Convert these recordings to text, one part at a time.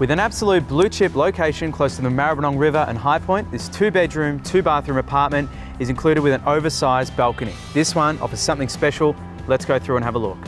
With an absolute blue chip location close to the Maribyrnong River and Highpoint, this 2-bedroom, 2-bathroom apartment is included with an oversized balcony. This one offers something special. Let's go through and have a look.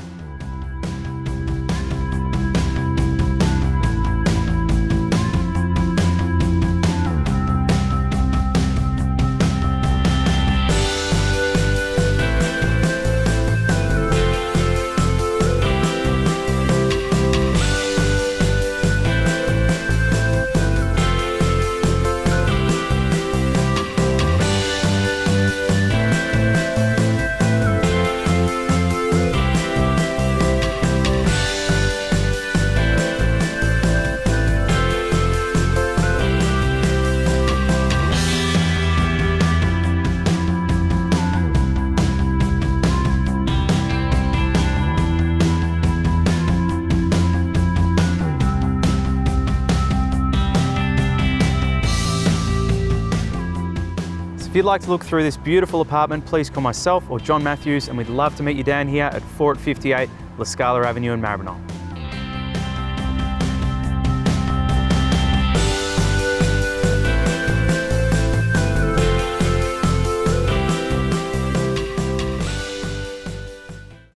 If you'd like to look through this beautiful apartment, please call myself or John Matthews, and we'd love to meet you down here at 4 at 58 Scala Avenue in Maribyrnong.